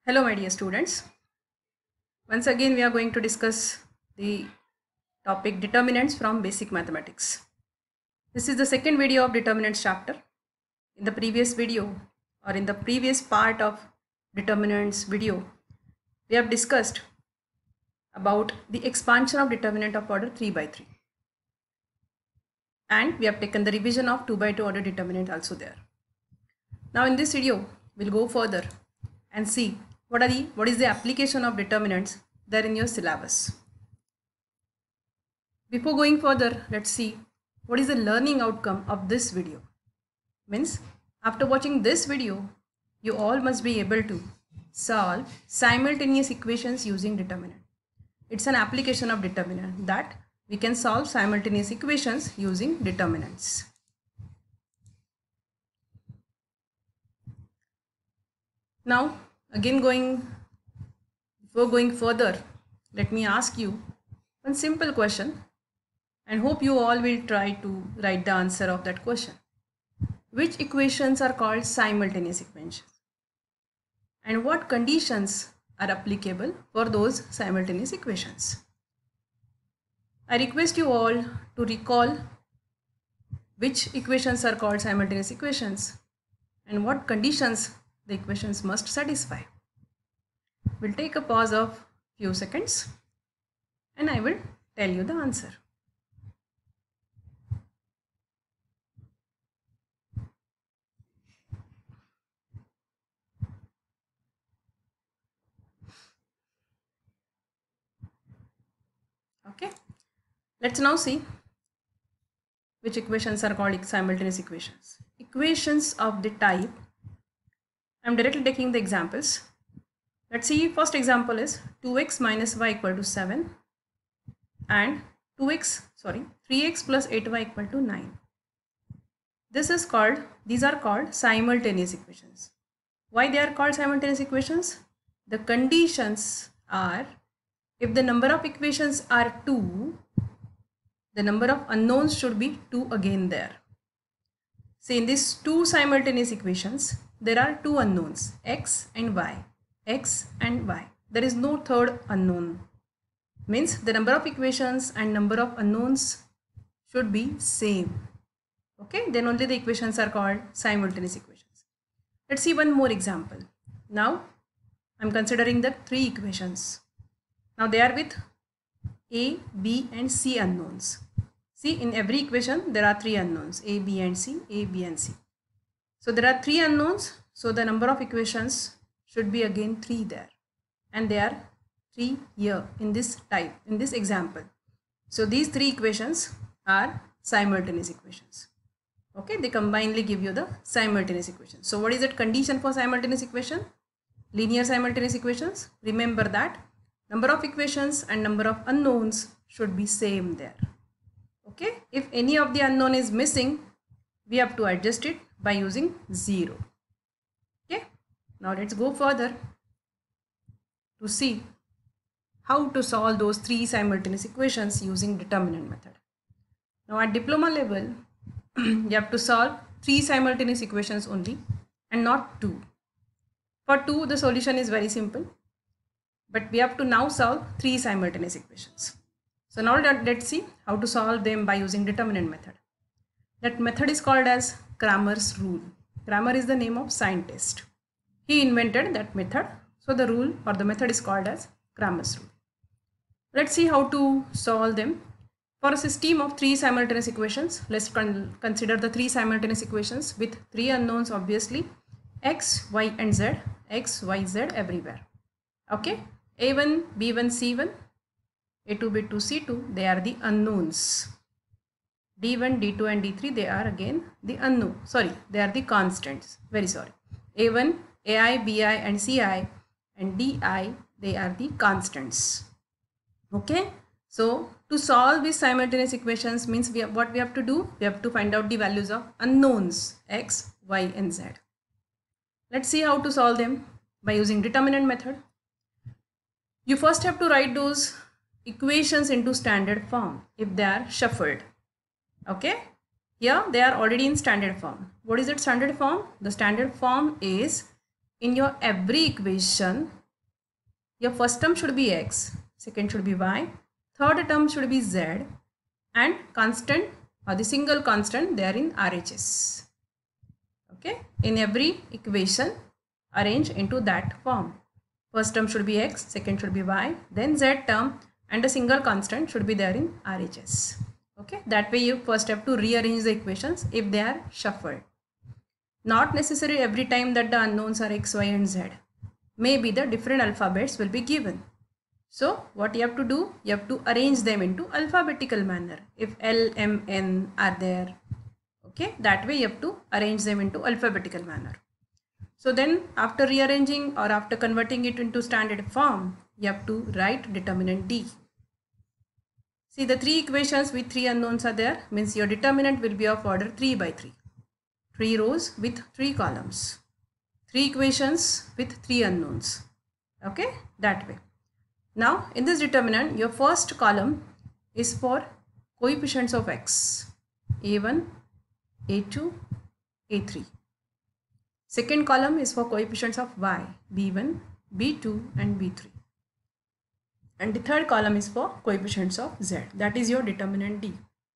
Hello my dear students. Once again we are going to discuss the topic determinants from basic mathematics. This is the second video of determinants chapter. In the previous video or in the previous part of determinants video, we have discussed about the expansion of determinant of order 3 by 3. And we have taken the revision of 2 by 2 order determinant also there. Now in this video, we'll go further and see what is the application of determinants there in your syllabus. Before going further, let's see what is the learning outcome of this video. Means after watching this video, you all must be able to solve simultaneous equations using determinant. It's an application of determinant that we can solve simultaneous equations using determinants. Now before going further, let me ask you one simple question and hope you all will try to write the answer of that question. Which equations are called simultaneous equations? And what conditions are applicable for those simultaneous equations? I request you all to recall which equations are called simultaneous equations and what conditions the equations must satisfy. We'll take a pause of few seconds and I will tell you the answer. Okay, let's now see which equations are called simultaneous equations. Equations of the type, I'm directly taking the examples. Let's see, first example is 2x minus y equal to 7 and 3x plus 8y equal to 9. These are called simultaneous equations. Why they are called simultaneous equations? The conditions are, if the number of equations are 2, the number of unknowns should be 2 again there. Say in these two simultaneous equations, there are two unknowns, x and y. X and y. There is no third unknown. Means the number of equations and number of unknowns should be same. Okay, then only the equations are called simultaneous equations. Let's see one more example. Now I'm considering the three equations. Now they are with a, b and c unknowns. See, in every equation there are three unknowns, a, b and c, a, b and c. So there are three unknowns, so the number of equations should be again 3 there, and they are 3 here in this type, in this example. So these three equations are simultaneous equations. Okay, they combinedly give you the simultaneous equation. So what is that condition for simultaneous equation? Linear simultaneous equations. Remember that number of equations and number of unknowns should be same there. Okay, if any of the unknown is missing, we have to adjust it by using 0. Okay. Now let's go further to see how to solve those three simultaneous equations using determinant method. Now at diploma level, you have to solve three simultaneous equations only and not two. For two, the solution is very simple, but we have to now solve three simultaneous equations. So now let's see how to solve them by using determinant method. That method is called as Cramer's rule. Cramer is the name of scientist. He invented that method. So the rule or the method is called as Cramer's rule. Let's see how to solve them. For a system of three simultaneous equations, let's consider the three simultaneous equations with three unknowns, obviously, x, y and z, x, y, z everywhere. Okay, a1, b1, c1, a2, b2, c2, they are the unknowns. d1, d2 and d3, they are again the unknown. They are the constants. a1, ai, bi and ci and di, they are the constants. Okay, so to solve these simultaneous equations means what we have to do? We have to find out the values of unknowns x, y and z. Let's see how to solve them by using determinant method. You first have to write those equations into standard form if they are shuffled. Okay, here they are already in standard form. What is that standard form? The standard form is in your every equation, your first term should be x, second should be y, third term should be z, and constant or the single constant they are in RHS. Okay, in every equation arrange into that form. First term should be x, second should be y, then z term and a single constant should be there in RHS. Okay, that way you first have to rearrange the equations if they are shuffled. Not necessary every time that the unknowns are x, y and z. Maybe the different alphabets will be given. So what you have to do, you have to arrange them into alphabetical manner. If L, M, N are there, okay, that way you have to arrange them into alphabetical manner. So then after rearranging or after converting it into standard form, you have to write determinant D. See, the three equations with three unknowns are there, means your determinant will be of order 3 by 3. 3 rows with 3 columns. 3 equations with 3 unknowns. Okay, that way. Now in this determinant, your first column is for coefficients of x, a1, a2, a3. Second column is for coefficients of y, b1, b2 and b3. And the third column is for coefficients of z. That is your determinant D.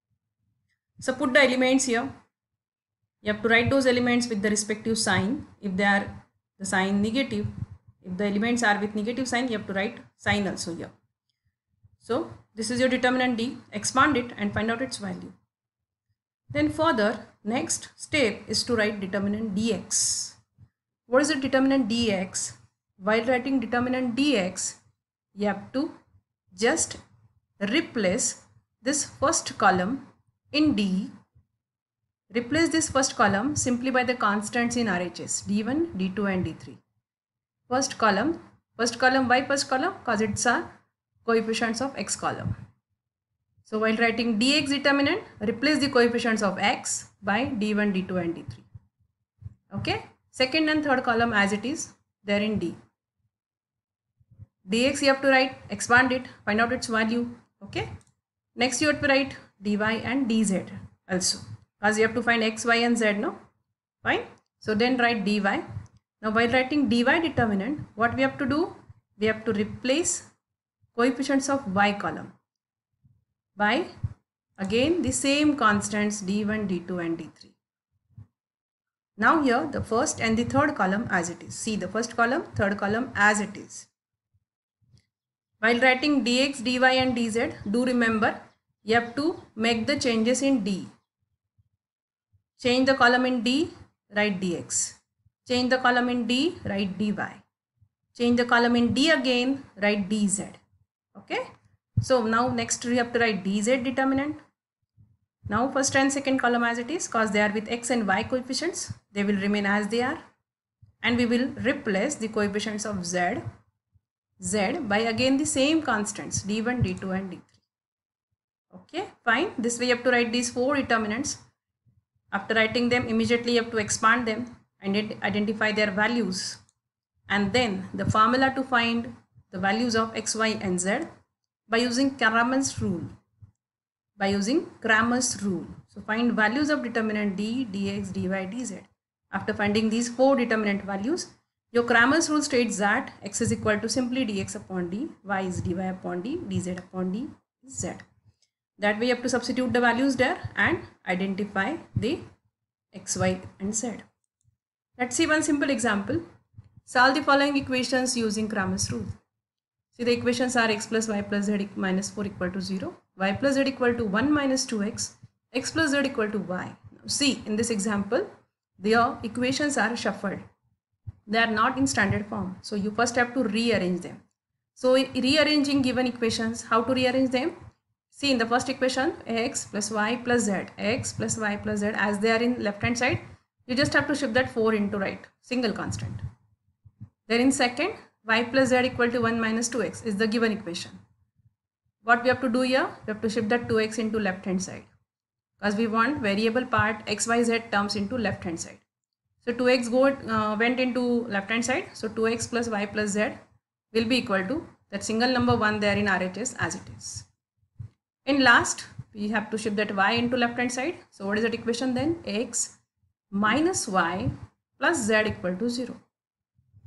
So put the elements here. You have to write those elements with the respective sign. If they are the sign negative, if the elements are with negative sign, you have to write sign also here. So this is your determinant D. Expand it and find out its value. Then further, next step is to write determinant dx. What is the determinant dx? While writing determinant dx, you have to just replace this first column in D. Replace this first column simply by the constants in RHS, D1, D2 and D3. First column, why first column? Because it's a coefficients of x column. So while writing dx determinant, replace the coefficients of x by D1, D2 and D3. Okay, second and third column as it is there in D. Dx you have to write, expand it, find out its value. Okay, next you have to write dy and dz also, because you have to find x, y and z, no? Fine. So then write dy. Now while writing dy determinant, what we have to do? We have to replace coefficients of y column by again the same constants d1, d2 and d3. Now here the first and the third column as it is. See the first column, third column as it is. While writing dx, dy and dz, do remember you have to make the changes in D. Change the column in D, write dx. Change the column in D, write dy. Change the column in D again, write dz. Okay. So now next we have to write dz determinant. Now first and second column as it is, because they are with x and y coefficients, they will remain as they are. And we will replace the coefficients of z by again the same constants d1, d2 and d3. Okay, fine. This way you have to write these 4 determinants. After writing them, immediately you have to expand them and identify their values. And then the formula to find the values of x, y and z by using Cramer's rule. So find values of determinant d, dx, dy, dz. After finding these 4 determinant values, your Cramer's rule states that x is equal to simply dx upon d, y is dy upon d, dz upon d is z. That way you have to substitute the values there and identify the x, y and z. Let's see one simple example. Solve the following equations using Cramer's rule. See the equations are x plus y plus z minus 4 equal to 0, y plus z equal to 1 minus 2x, x plus z equal to y. Now see in this example, the equations are shuffled. They are not in standard form. So you first have to rearrange them. So rearranging given equations, how to rearrange them? See in the first equation, x plus y plus z, x plus y plus z, as they are in left hand side, you just have to shift that 4 into right, single constant. Then in second, y plus z equal to 1 minus 2x is the given equation. What we have to do here? We have to shift that 2x into left hand side, because we want variable part x, y, z terms into left hand side. So 2x went into left hand side. So 2x plus y plus z will be equal to that single number 1 there in RHS as it is. In last, we have to shift that y into left hand side. So what is that equation then? X minus y plus z equal to 0.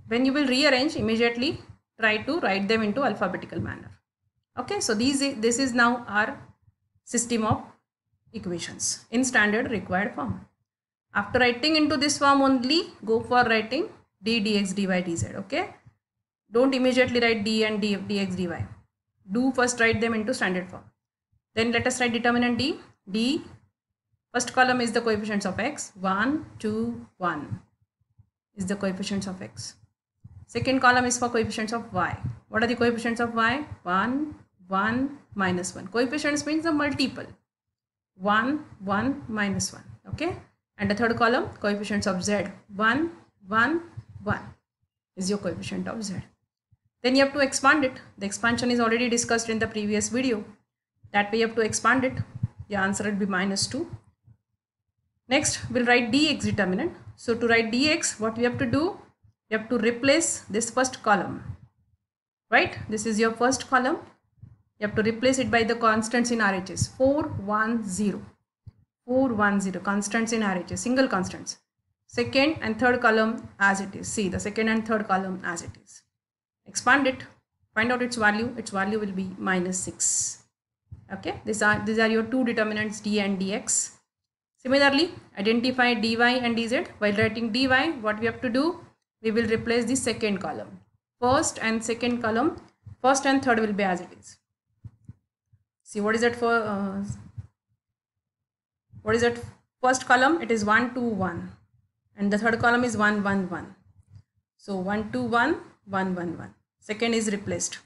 when you will rearrange, immediately try to write them into alphabetical manner. Okay, so this is now our system of equations in standard required form. After writing into this form only, go for writing d dx dy dz. Okay, don't immediately write d and dx dy. Do first write them into standard form. Then let us write determinant d. D, first column is the coefficients of x. 1, 2, 1 is the coefficients of x. Second column is for coefficients of y. What are the coefficients of y? 1, 1, minus 1. Coefficients means the multiple. 1, 1, minus 1. Okay. And the third column, coefficients of z. 1, 1, 1 is your coefficient of z. Then you have to expand it. The expansion is already discussed in the previous video. That way you have to expand it. The answer will be minus 2. Next, we'll write dx determinant. So to write dx, what we have to do? You have to replace this first column. Right? This is your first column. You have to replace it by the constants in RHS. 4, 1, 0. 4, 1, 0. Constants in RHS. Single constants. Second and third column as it is. See the second and third column as it is. Expand it. Find out its value. Its value will be minus 6. Okay, these are your two determinants d and dx. Similarly, identify dy and dz. While writing dy, what we have to do? We will replace the second column. First and second column, first and third will be as it is. See, what is that for? What is that first column? It is 1, 2, 1. And the third column is 1, 1, 1. So 1, 2, 1, 1, 1, 1. Second is replaced.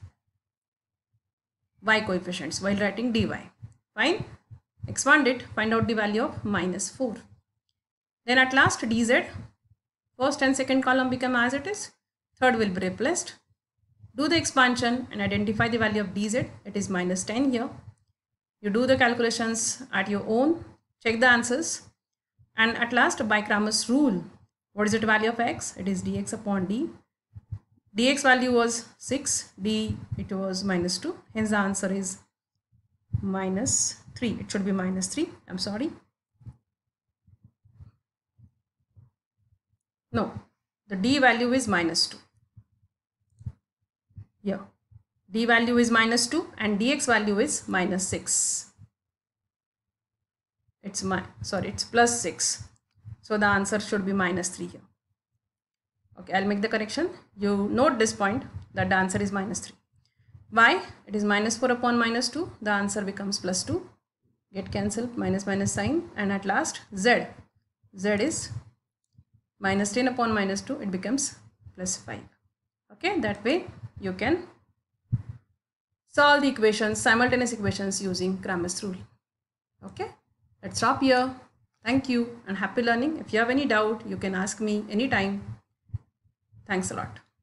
Y coefficients while writing dy. Fine. Expand it. Find out the value of minus 4. Then at last dz. First and second column become as it is. Third will be replaced. Do the expansion and identify the value of dz. It is minus 10 here. You do the calculations at your own. Check the answers. And at last by Cramer's rule. What is the value of x? It is dx upon d. Dx value was 6, d it was minus 2, hence the answer is minus 3. It should be minus 3, I'm sorry. No, the d value is minus 2. Yeah, d value is minus 2 and dx value is minus 6. It's plus 6. So the answer should be minus 3 here. Okay, I'll make the correction. You note this point that the answer is minus 3. Why? It is minus 4 upon minus 2. The answer becomes plus 2. Get cancelled, minus minus sign. And at last, z. Z is minus 10 upon minus 2. It becomes plus 5. Okay, that way you can solve the equations, simultaneous equations using Cramer's rule. Okay, let's stop here. Thank you and happy learning. If you have any doubt, you can ask me anytime. Thanks a lot.